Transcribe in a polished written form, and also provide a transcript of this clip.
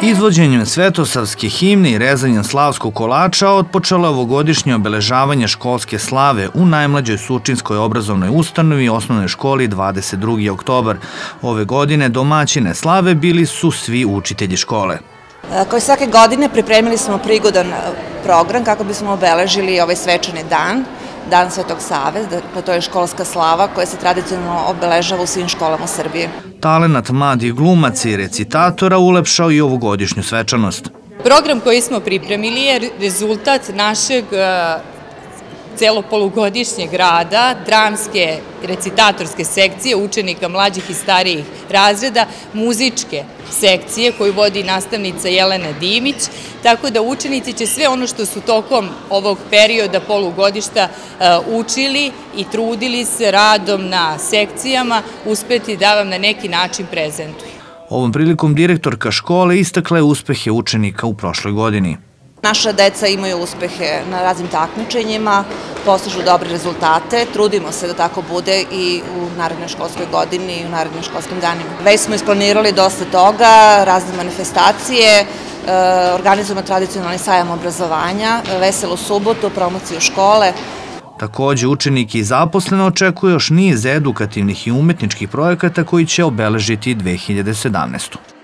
Izvođenjem svetosavske himne i rezanjem slavskog kolača otpočelo je ovogodišnje obeležavanje školske slave u najmlađoj Surčinskoj obrazovnoj ustanovi osnovnoj školi 22. oktobar. Ove godine domaćine slave bili su svi učitelji škole. Kao i svake godine pripremili smo prigodan program kako bismo obeležili ovaj svečani dan, Dan Svetog Save, to je školska slava koja se tradicionalno obeležava u svim školama u Srbiji. Talenat mladih glumaca i recitatora ulepšao i ovogodišnju svečanost. Program koji smo pripremili je rezultat našeg celopolugodišnjeg rada, dramske recitatorske sekcije učenika mlađih i starijih razreda, muzičke sekcije koju vodi nastavnica Jelena Dimić, tako da učenici će sve ono što su tokom ovog perioda polugodišta učili i trudili se radom na sekcijama uspeti da vam na neki način prezentuju. Ovom prilikom direktorka škole istakla je uspehe učenika u prošloj godini. Naša deca imaju uspehe na raznim takmičenjima, postižu dobre rezultate, trudimo se da tako bude i u narednoj školskoj godini i u narednim školskim danima. Već smo isplanirali dosta toga, razne manifestacije, organizujemo tradicionalni sajam obrazovanja, veselu subotu, promociju škole. Takođe, učeniki i zaposlene očekuju još niz edukativnih i umetničkih projekata koji će obeležiti 2017.